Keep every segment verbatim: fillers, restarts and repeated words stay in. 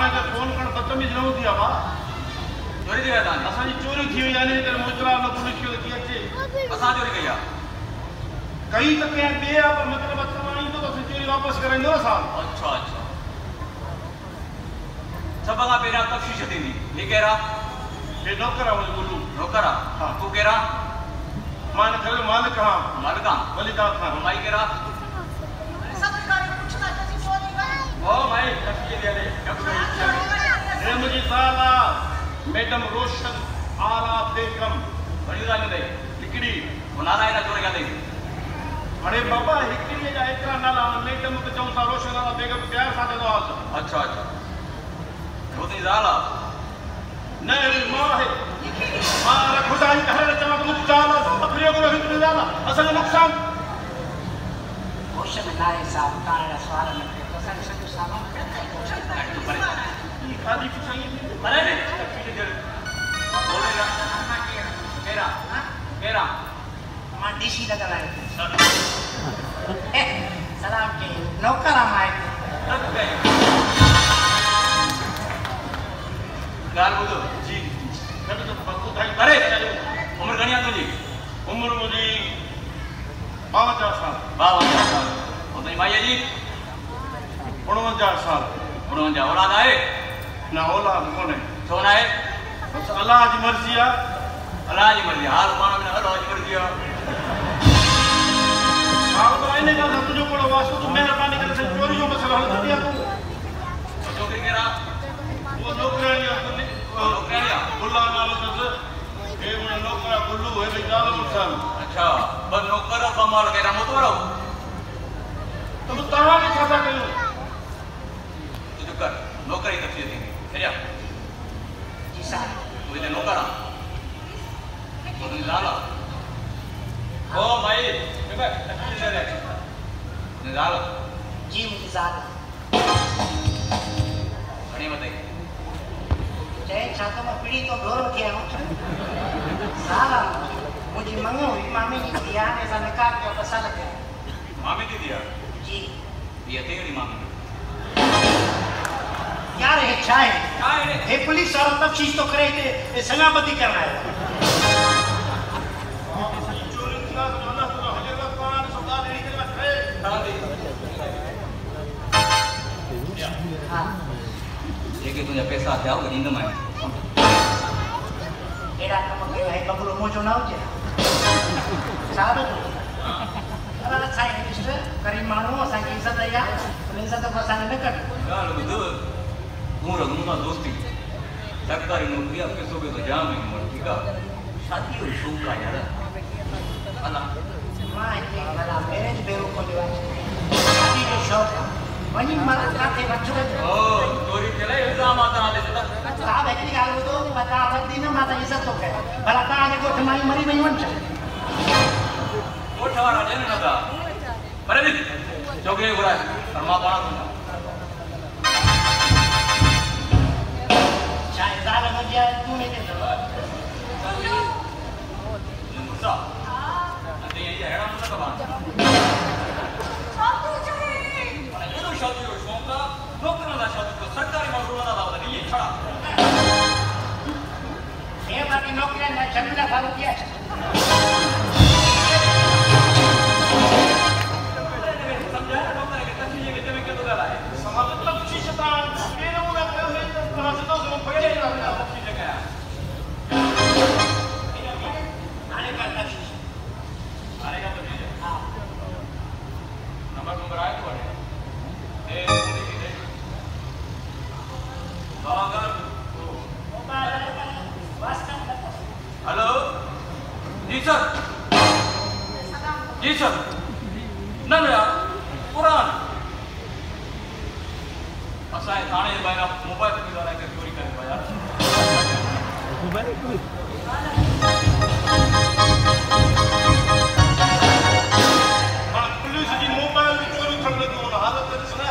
थाने ते फोन करण बदतमीज न होती है बा चोरी थी वेता असा जी चोरी थी यानी ते मुतला न पुलिस के की अचे असा चोरी कया कई तो के बे आप मतलब तमाई तो चोरी वापस करेंदो असा अच्छा अच्छा सब का पेरा तफ्तीश थींदी ये केरा ये नौकरा मुझे बोलू नौकरा हां तू केरा मान कर मालिक हां मालिक हां वलीदा खान माई केरा सब गाड़ी पूछना चाहिए चोरी गई ओ भाई तफ्तीश दे दे ये मुझे साला मैडम रोशन आला बेगम बड़ी गाल दे हिकड़ी बनाना है ना चोरी का दे अरे बाबा हिकड़ी जा एकरा नाला मैडम के चौं सा रोशन आला बेगम प्यार साथे दो हाल अच्छा अच्छा वो तो जाला नहीं मां है मां खुदा ही घर चमा तो जाला अपने को हिकड़ी जाला असल नुकसान रोशन नारे साहब कारा सवाल न करे तो सन सब सामान ये खाली कुछ नहीं अरे ने तफ्तीश दे बोलेगा केरा केरा मां डीसी लगा लाए सलाम के नौकरा माए तब गए गाल बुझो जी कभी तो बकू भाई अरे उम्र घणी आहे तुंहिंजी उम्र मुझी बावंजाह साल बावंजाह साल ऐं तुंहिंजी माईअ जी उणवंजाह साल उणवंजाह औलाद आहे ना औलाद कोने छो न आहे बस अल्लाह जी मर्जी आहे अलाह जी मर्ज़ी हाल पाण में अलाह जी मर्ज़ी आहे साल तो आईने का तुझे कोड़ वासु तू मेहरबानी करे से चोरी जो मसला हल कर दिया तू छोकिरी केरा वो नौकरानी नौकरानी बुल्ला नालो दस ए मुन नौकरा बुल्लू है भाई जालो मुसान अच्छा ब नौकर कमाल केरा मोतवरो तो तहां के छाता कयो तू कर नौकरी तफ्तीश थी हेरिया जी साहब तू इते नौकर आहे तू जाला ओ भाई बेटा तफ्तीश दे दे तू जाला जी मुझे साहब घणी वधई जय छातो में पीड़ी तो ढोरो किया हो साला मुझे मंगो हुई मामी की दिया ने सा निकाल के बसा लगे मामी दी दिया जी ये तेरी मामी यार ये चाय काय रे हे पुलिस और तफ्तीश तो करे थे ये सलामती करना है चोरी किया तो अल्लाह तो हजेगा कुरान सदा देनी करे है दादी हां जेके तुझा पैसा थे आओ नींद में एड़ा कम के है बबलू मोजो ना हो जे साहब अरे साईं मिस्टर करीम मानो असा की इज्जत आया इज्जत को असा न कर गाल बुध हूं रघुना दोस्ती सरकारी नौकरी आपके सोबे तो जाम है मोर ठीक है शादी और शौक का यार अल्लाह मां के भला मैरिज बेरो को दिवा शादी जो शौक वही मत काते बच्चों ओ चोरी केला इल्जाम आता दे सदा साहब एक गाल तो बता वदी न माता इज्जत तो करे भला ता ने को माई मरी नहीं वन कोठ वाला देन न दा अरे दी चौके गुरा फरमा पाना तुम चाहे जाल न दिया तू नहीं दे मुसा अते ये हेड़ा मुसा का बात साधु जी ये तो शादी और शौक का नौकरां दा शादी को सरकारी मजदूरां दा दावा नहीं है छड़ा ये बाकी नौकरी न जमीला फालू किया समझा नौकर के तफसील के जमे के तो गला है समाज तफ्तीश ता केरे मुना कयो है तो कहां से तो पड़े ही ना तफसील गया आने का तफ्तीश आने का तफसील हां नंबर नंबर आए तो है ए देखिए दे बागर हेलो जी सर जी सर न न यार कुरान असांजे थाणे जे ॿाहिरां मोबाइल ते ॻाल्हाए करे चोरी करे पिया यार हां पुलिस जी मोबाइल की चोरी कर लगी हो हालत है सुना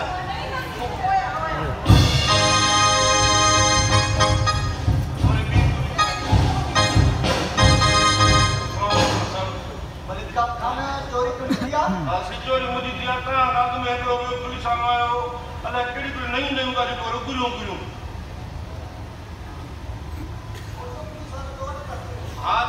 चोरी मुझी दिया का रात में एकड़ो पुलिस आयो अल्लाह केड़ी कोई नई नई गाड़ी को गुरियो गुरियो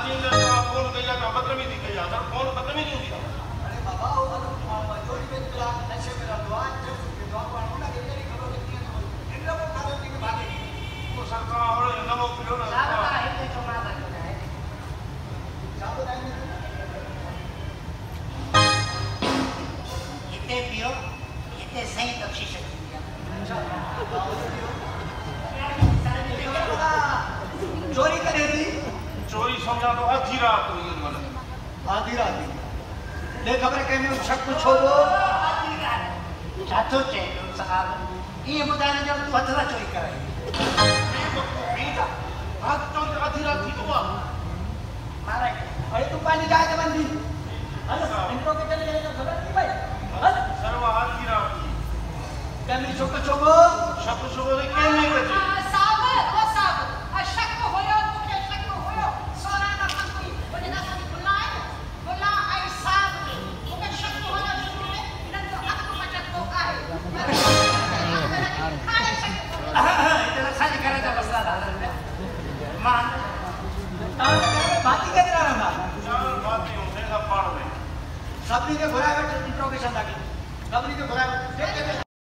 चीन का फोन कया का बदतमीजी कया था फोन बदतमीजी हुई अरे बाबा वो चोरी में तुला नशे में रहतो आज जब दुआ पाणो ना के तेरी खबर किती है इन लोगों का तो की भागे वो सरकार और नमो पियो ना साहब का हिते जो मां था है जाबो दाई हिते पियो हिते सही बख्शिश थी चोरी करे थी चोरी समझा तो आधी रात हुई है मन आधी रात ले खबर के में शक कुछ हो वो छातो चे साहब ये बुधाने जो तू हथरा चोरी कराई मैं तो बीता हाथ चोरी आधी रात थी तो मारा अरे तू पानी जाए तो बंदी अरे इनको के चले गए तो खबर नहीं भाई सर्व आधी रात थी कमी छोको छोको शक शुभ के के नहीं बचे साहब ओ साहब अशक होयो मुखे शक होयो सोना ना कोई बोले ना कोई बुलाए बोला आई साहब मुखे शक होयो शुरू में इधर तो हक मचक को आए खाने शक इतना सारी करे तो बसला था मां बाती के तरह रहा चार बातें होने का पाड़ में सबनी के घुराए इंट्रोगेशन लगी सबनी के घुराए